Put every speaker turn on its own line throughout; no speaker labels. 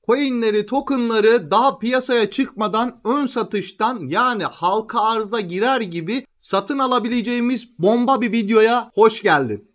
Coinleri, tokenları daha piyasaya çıkmadan ön satıştan yani halka arıza girer gibi satın alabileceğimiz bomba bir videoya hoş geldin.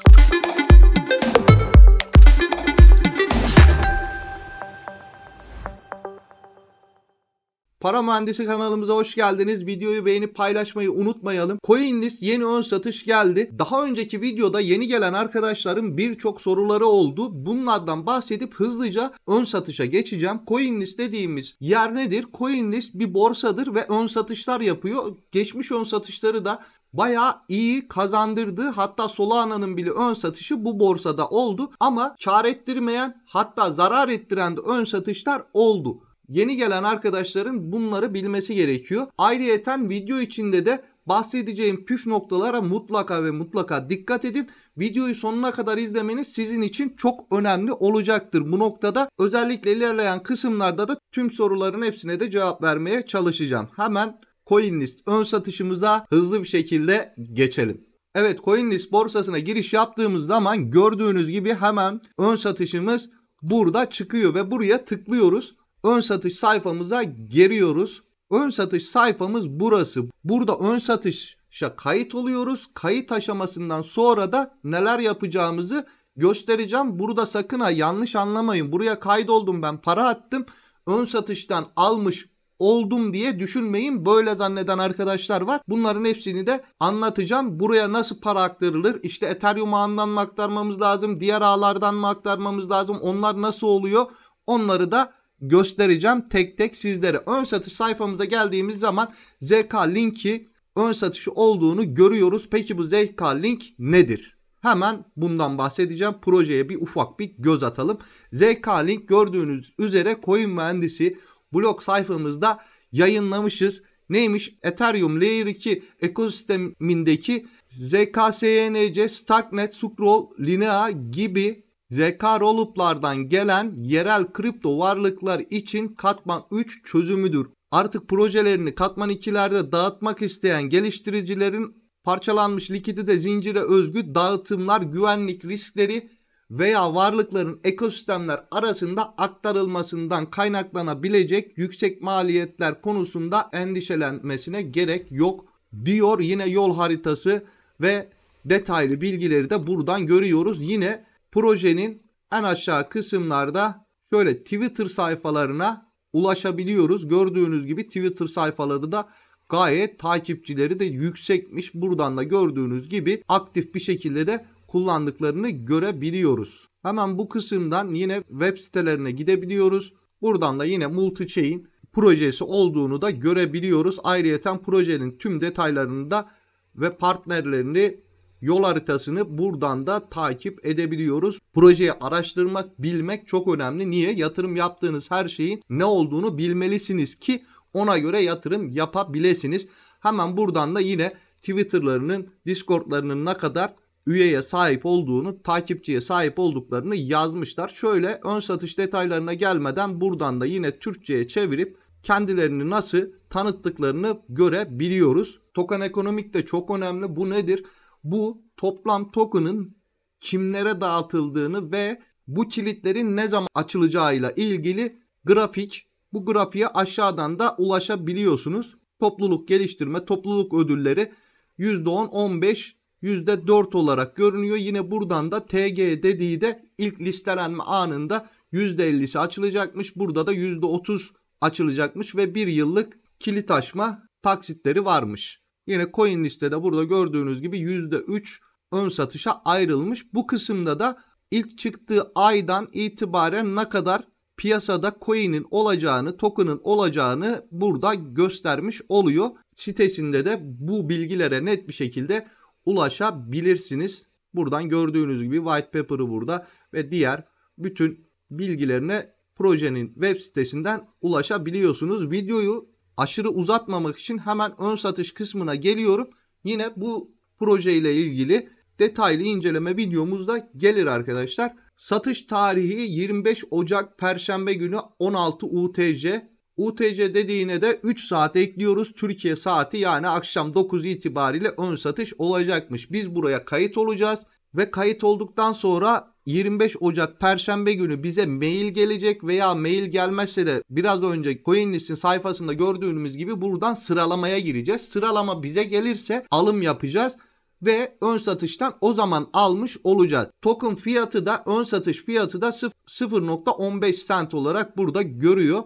Para Mühendisi kanalımıza hoş geldiniz. Videoyu beğenip paylaşmayı unutmayalım. CoinList yeni ön satış geldi. Daha önceki videoda yeni gelen arkadaşların birçok soruları oldu. Bunlardan bahsedip hızlıca ön satışa geçeceğim. CoinList dediğimiz yer nedir? CoinList bir borsadır ve ön satışlar yapıyor. Geçmiş ön satışları da bayağı iyi kazandırdı. Hatta Solana'nın bile ön satışı bu borsada oldu. Ama kar ettirmeyen, hatta zarar ettiren de ön satışlar oldu. Yeni gelen arkadaşların bunları bilmesi gerekiyor. Ayrıyeten video içinde de bahsedeceğim püf noktalara mutlaka ve mutlaka dikkat edin. Videoyu sonuna kadar izlemeniz sizin için çok önemli olacaktır. Bu noktada özellikle ilerleyen kısımlarda da tüm soruların hepsine de cevap vermeye çalışacağım. Hemen CoinList ön satışımıza hızlı bir şekilde geçelim. Evet, CoinList borsasına giriş yaptığımız zaman gördüğünüz gibi hemen ön satışımız burada çıkıyor ve buraya tıklıyoruz. Ön satış sayfamıza giriyoruz. Ön satış sayfamız burası. Burada ön satışa kayıt oluyoruz. Kayıt aşamasından sonra da neler yapacağımızı göstereceğim. Burada sakın ha yanlış anlamayın. Buraya kaydoldum, ben para attım, ön satıştan almış oldum diye düşünmeyin. Böyle zanneden arkadaşlar var. Bunların hepsini de anlatacağım. Buraya nasıl para aktarılır? İşte Ethereum ağından mı aktarmamız lazım? Diğer ağlardan mı aktarmamız lazım? Onlar nasıl oluyor? Onları da göstereceğim tek tek sizlere. Ön satış sayfamıza geldiğimiz zaman ZK linki ön satışı olduğunu görüyoruz. Peki bu ZK link nedir? Hemen bundan bahsedeceğim. Projeye bir ufak bir göz atalım. ZK link gördüğünüz üzere Coin Mühendisi blog sayfamızda yayınlamışız. Neymiş? Ethereum Layer 2 ekosistemindeki ZK-SNC, Starknet, Scroll, Linea gibi ZK Rollup''lardan gelen yerel kripto varlıklar için Katman 3 çözümüdür. Artık projelerini Katman 2'lerde dağıtmak isteyen geliştiricilerin parçalanmış likidite zincire özgü dağıtımlar, güvenlik riskleri veya varlıkların ekosistemler arasında aktarılmasından kaynaklanabilecek yüksek maliyetler konusunda endişelenmesine gerek yok diyor. Yine yol haritası ve detaylı bilgileri de buradan görüyoruz. Yine projenin en aşağı kısımlarda şöyle Twitter sayfalarına ulaşabiliyoruz. Gördüğünüz gibi Twitter sayfaları da gayet takipçileri de yüksekmiş. Buradan da gördüğünüz gibi aktif bir şekilde de kullandıklarını görebiliyoruz. Hemen bu kısımdan yine web sitelerine gidebiliyoruz. Buradan da yine multi-chain projesi olduğunu da görebiliyoruz. Ayrıyeten projenin tüm detaylarını da ve partnerlerini, yol haritasını buradan da takip edebiliyoruz. Projeyi araştırmak, bilmek çok önemli. Niye? Yatırım yaptığınız her şeyin ne olduğunu bilmelisiniz ki ona göre yatırım yapabilirsiniz. Hemen buradan da yine Twitter'larının, Discord'larının ne kadar üyeye sahip olduğunu, takipçiye sahip olduklarını yazmışlar. Şöyle ön satış detaylarına gelmeden buradan da yine Türkçe'ye çevirip kendilerini nasıl tanıttıklarını görebiliyoruz. Token ekonomik de çok önemli. Bu nedir? Bu toplam token'ın kimlere dağıtıldığını ve bu kilitlerin ne zaman açılacağıyla ilgili grafik. Bu grafiğe aşağıdan da ulaşabiliyorsunuz. Topluluk geliştirme, topluluk ödülleri %10, 15, %4 olarak görünüyor. Yine buradan da TG dediği de ilk listelenme anında %50'si açılacakmış. Burada da %30 açılacakmış ve 1 yıllık kilit açma taksitleri varmış. Yine CoinList'te burada gördüğünüz gibi %3 ön satışa ayrılmış. Bu kısımda da ilk çıktığı aydan itibaren ne kadar piyasada coin'in olacağını, token'ın olacağını burada göstermiş oluyor. Sitesinde de bu bilgilere net bir şekilde ulaşabilirsiniz. Buradan gördüğünüz gibi white paper'ı burada ve diğer bütün bilgilerine projenin web sitesinden ulaşabiliyorsunuz. Videoyu aşırı uzatmamak için hemen ön satış kısmına geliyorum. Yine bu projeyle ilgili detaylı inceleme videomuzda gelir arkadaşlar. Satış tarihi 25 Ocak Perşembe günü 16 UTC. UTC dediğine de 3 saat ekliyoruz. Türkiye saati, yani akşam 9 itibariyle ön satış olacakmış. Biz buraya kayıt olacağız ve kayıt olduktan sonra 25 Ocak Perşembe günü bize mail gelecek veya mail gelmezse de biraz önce CoinList'in sayfasında gördüğümüz gibi buradan sıralamaya gireceğiz. Sıralama bize gelirse alım yapacağız ve ön satıştan o zaman almış olacağız. Token fiyatı da ön satış fiyatı da 0.15 cent olarak burada görüyor.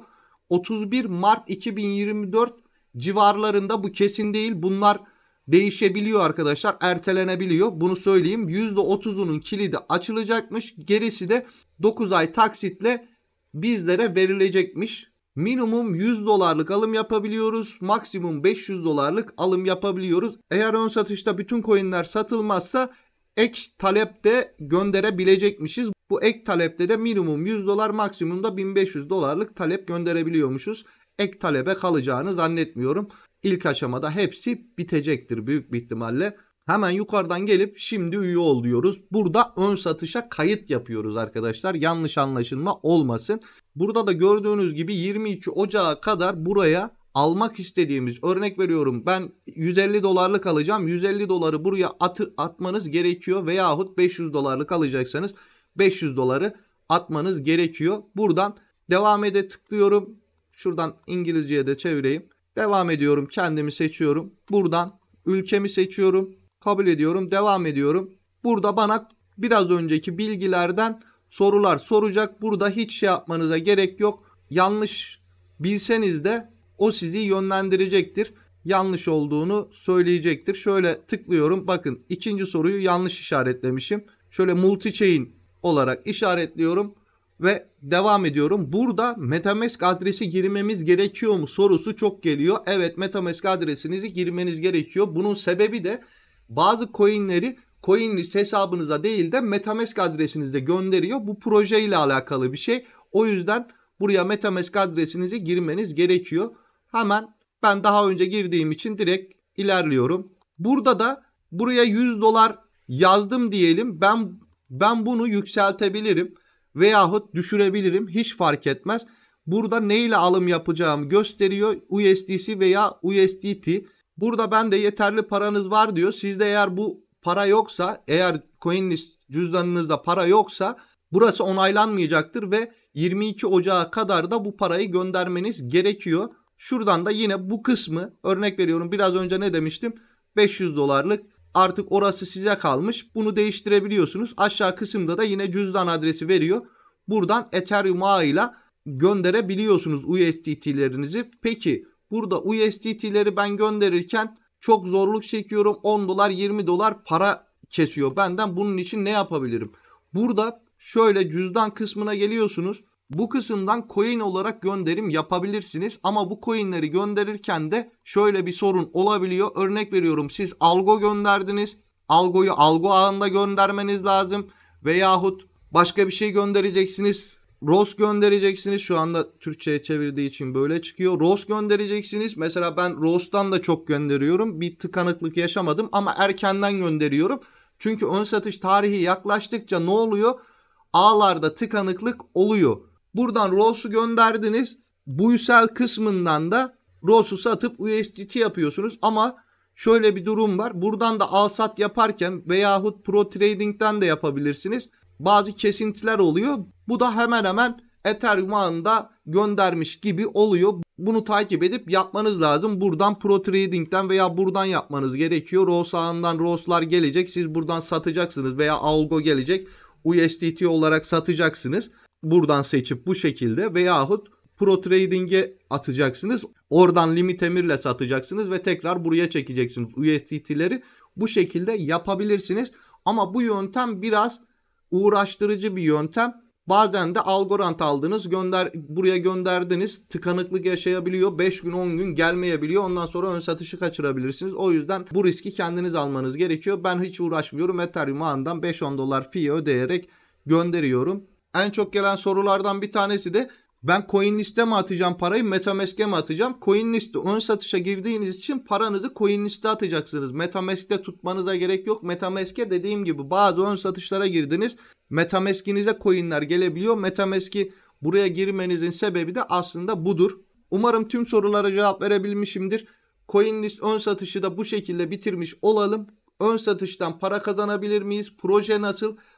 31 Mart 2024 civarlarında, bu kesin değil. Bunlar değişebiliyor arkadaşlar, ertelenebiliyor. Bunu söyleyeyim. %30'unun kilidi açılacakmış. Gerisi de 9 ay taksitle bizlere verilecekmiş. Minimum 100 dolarlık alım yapabiliyoruz. Maksimum 500 dolarlık alım yapabiliyoruz. Eğer ön satışta bütün coinler satılmazsa ek talep de gönderebilecekmişiz. Bu ek talepte de minimum 100 dolar, maksimum da 1500 dolarlık talep gönderebiliyormuşuz. Ek talebe kalacağını zannetmiyorum. İlk aşamada hepsi bitecektir büyük bir ihtimalle. Hemen yukarıdan gelip şimdi üye ol diyoruz. Burada ön satışa kayıt yapıyoruz arkadaşlar. Yanlış anlaşılma olmasın. Burada da gördüğünüz gibi 22 Ocağı kadar buraya almak istediğimiz, örnek veriyorum ben 150 dolarlık alacağım. 150 doları buraya atmanız gerekiyor. Veyahut 500 dolarlık alacaksanız 500 doları atmanız gerekiyor. Buradan devam ede tıklıyorum. Şuradan İngilizceye de çevireyim. Devam ediyorum. Kendimi seçiyorum. Buradan ülkemi seçiyorum. Kabul ediyorum. Devam ediyorum. Burada bana biraz önceki bilgilerden sorular soracak. Burada hiç şey yapmanıza gerek yok. Yanlış bilseniz de o sizi yönlendirecektir. Yanlış olduğunu söyleyecektir. Şöyle tıklıyorum. Bakın ikinci soruyu yanlış işaretlemişim. Şöyle multi-chain olarak işaretliyorum ve devam ediyorum. Burada MetaMask adresi girmemiz gerekiyor mu sorusu çok geliyor. Evet, MetaMask adresinizi girmeniz gerekiyor. Bunun sebebi de bazı coinleri CoinList hesabınıza değil de MetaMask adresinize gönderiyor. Bu proje ile alakalı bir şey. O yüzden buraya MetaMask adresinizi girmeniz gerekiyor. Hemen ben daha önce girdiğim için direkt ilerliyorum. Burada da buraya 100 dolar yazdım diyelim. Ben bunu yükseltebilirim veyahut düşürebilirim. Hiç fark etmez. Burada ne ile alım yapacağımı gösteriyor. USDC veya USDT. Burada bende yeterli paranız var diyor. Sizde eğer bu para yoksa, eğer CoinList cüzdanınızda para yoksa burası onaylanmayacaktır ve 22 Ocağı kadar da bu parayı göndermeniz gerekiyor. Şuradan da yine bu kısmı, örnek veriyorum biraz önce ne demiştim? 500 dolarlık, artık orası size kalmış. Bunu değiştirebiliyorsunuz. Aşağı kısımda da yine cüzdan adresi veriyor. Buradan Ethereum ağıyla gönderebiliyorsunuz USDT'lerinizi. Peki burada USDT'leri ben gönderirken çok zorluk çekiyorum. 10 dolar 20 dolar para kesiyor benden. Bunun için ne yapabilirim? Burada şöyle cüzdan kısmına geliyorsunuz. Bu kısımdan coin olarak gönderim yapabilirsiniz. Ama bu coinleri gönderirken de şöyle bir sorun olabiliyor. Örnek veriyorum, siz algo gönderdiniz. Algoyu algo ağında göndermeniz lazım. Veyahut başka bir şey göndereceksiniz. ROS göndereceksiniz. Şu anda Türkçe'ye çevirdiği için böyle çıkıyor. ROS göndereceksiniz. Mesela ben ROS'tan da çok gönderiyorum. Bir tıkanıklık yaşamadım ama erkenden gönderiyorum. Çünkü ön satış tarihi yaklaştıkça ne oluyor? Ağlarda tıkanıklık oluyor. Buradan ROS'u gönderdiniz. Buysal kısmından da ROS'u satıp USDT yapıyorsunuz. Ama şöyle bir durum var. Buradan da al sat yaparken veyahut Pro Trading'den de yapabilirsiniz. Bazı kesintiler oluyor. Bu da hemen hemen Ethereum ağında göndermiş gibi oluyor. Bunu takip edip yapmanız lazım. Buradan Pro Trading'den veya buradan yapmanız gerekiyor. ROS ağından ROS'lar gelecek. Siz buradan satacaksınız veya algo gelecek. USDT olarak satacaksınız. Buradan seçip bu şekilde veyahut Pro Trading'e atacaksınız. Oradan limit emirle satacaksınız ve tekrar buraya çekeceksiniz USDT'leri. Bu şekilde yapabilirsiniz. Ama bu yöntem biraz uğraştırıcı bir yöntem. Bazen de Algorand aldınız, buraya gönderdiniz, tıkanıklık yaşayabiliyor. 5 gün 10 gün gelmeyebiliyor. Ondan sonra ön satışı kaçırabilirsiniz. O yüzden bu riski kendiniz almanız gerekiyor. Ben hiç uğraşmıyorum. Ethereum ağından 5-10 dolar fee ödeyerek gönderiyorum. En çok gelen sorulardan bir tanesi de ben CoinList'e mi atacağım parayı, MetaMask'e mi atacağım? CoinList'e ön satışa girdiğiniz için paranızı CoinList'e atacaksınız. MetaMask'te tutmanıza gerek yok. MetaMask'e dediğim gibi bazı ön satışlara girdiniz. MetaMask'inize coin'ler gelebiliyor. MetaMask'i buraya girmenizin sebebi de aslında budur. Umarım tüm sorulara cevap verebilmişimdir. CoinList ön satışı da bu şekilde bitirmiş olalım. Ön satıştan para kazanabilir miyiz? Proje nasıl?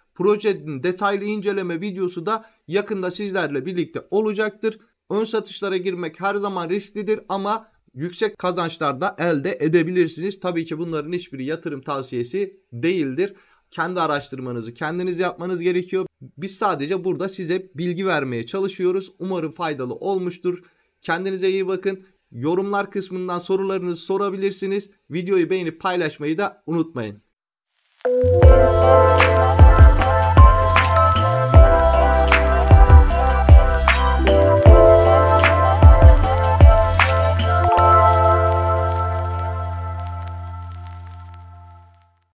Projenin detaylı inceleme videosu da yakında sizlerle birlikte olacaktır. Ön satışlara girmek her zaman risklidir ama yüksek kazançlar da elde edebilirsiniz. Tabii ki bunların hiçbiri yatırım tavsiyesi değildir. Kendi araştırmanızı kendiniz yapmanız gerekiyor. Biz sadece burada size bilgi vermeye çalışıyoruz. Umarım faydalı olmuştur. Kendinize iyi bakın. Yorumlar kısmından sorularınızı sorabilirsiniz. Videoyu beğenip paylaşmayı da unutmayın.